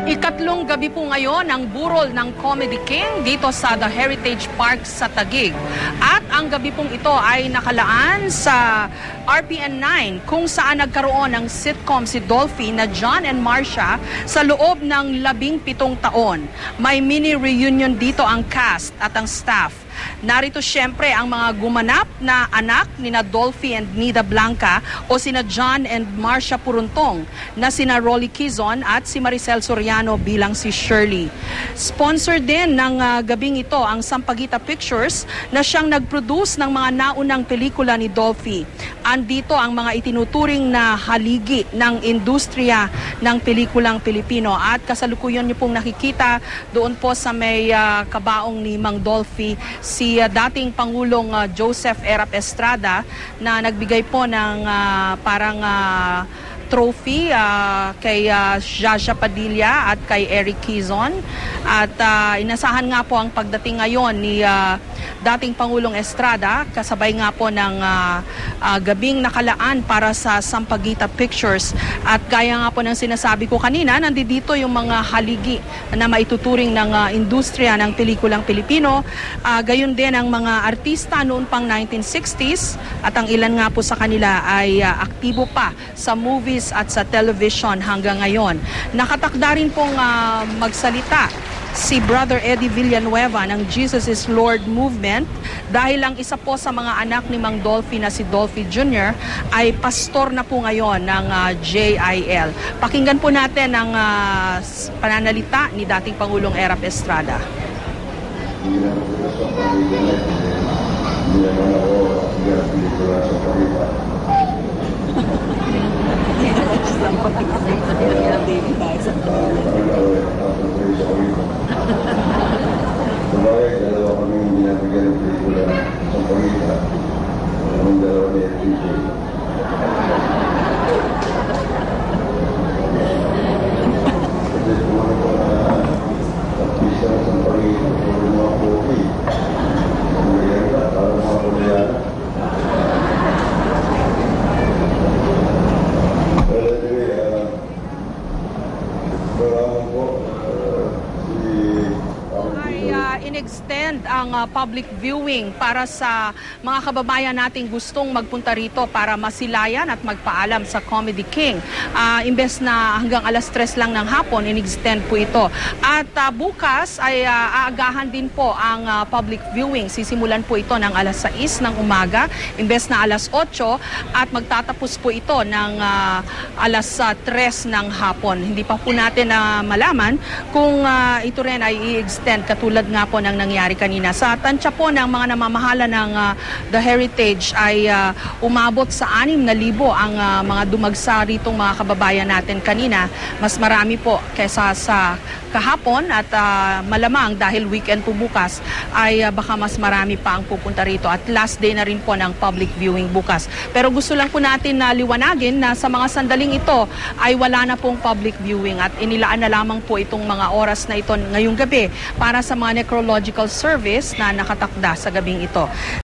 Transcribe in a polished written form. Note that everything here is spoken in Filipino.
Ikatlong gabi po ngayon ang burol ng Comedy King dito sa The Heritage Park sa Taguig. At ang gabi pong ito ay nakalaan sa RPN 9 kung saan nagkaroon ng sitcom si Dolphy na John and Marcia sa loob ng 17 taon. May mini reunion dito ang cast at ang staff. Narito siyempre ang mga gumanap na anak ni Dolphy and Nida Blanca o sina John and Marcia Puruntong na sina Rolly Quizon at si Maricel Soriano bilang si Shirley. Sponsor din ng gabing ito ang Sampaguita Pictures na siyang nag-produce ng mga naunang pelikula ni Dolphy. Andito ang mga itinuturing na haligi ng industriya ng pelikulang Pilipino at kasalukuyan niyo pong nakikita doon po sa may kabaong ni Mang Dolphy si dating Pangulong Joseph Erap Estrada na nagbigay po ng parang trophy kay Jaja Padilla at kay Eric Quizon. At inasahan nga po ang pagdating ngayon ni dating Pangulong Estrada kasabay nga po ng gabing nakalaan para sa Sampaguita Pictures. At gaya nga po ng sinasabi ko kanina, nandito yung mga haligi na maituturing ng industriya ng pelikulang Pilipino. Gayon din ang mga artista noon pang 1960s at ang ilan nga po sa kanila ay aktibo pa sa movies at sa television hanggang ngayon. Nakatakda rin pong magsalita si Brother Eddie Villanueva ng Jesus is Lord Movement dahil ang isa po sa mga anak ni Mang Dolphy na si Dolphy Jr. ay pastor na po ngayon ng JIL. Pakinggan po natin ang pananalita ni dating Pangulong Erap Estrada. Kumbaga, dalawa kami binabigyan ng pelikula sa Pangita. Ang dalawa ni FPJ. Kasi kung ano po na artista sa Pangita, kung mga kopi, kumayan ka, parang mga kumayan. Pero anyway, maraming po, in-extend ang public viewing para sa mga kababayan nating gustong magpunta rito para masilayan at magpaalam sa Comedy King. Imbes na hanggang alas 3 lang ng hapon, in-extend po ito. At bukas ay aagahan din po ang public viewing. Sisimulan po ito ng alas 6 ng umaga, imbes na alas 8 at magtatapos po ito ng alas 3 ng hapon. Hindi pa po natin malaman kung ito rin ay i-extend katulad nga po ng nangyari kanina. Sa tansya po ng mga namamahala ng The Heritage ay umabot sa 6,000 ang mga dumagsa ritong mga kababayan natin kanina. Mas marami po kaysa sa kahapon at malamang dahil weekend po bukas ay baka mas marami pa ang pupunta rito at last day na rin po ng public viewing bukas. Pero gusto lang po natin na liwanagin na sa mga sandaling ito ay wala na pong public viewing at inilaan na lamang po itong mga oras na ito ngayong gabi para sa mga necrological service na nakatakda sa gabing ito.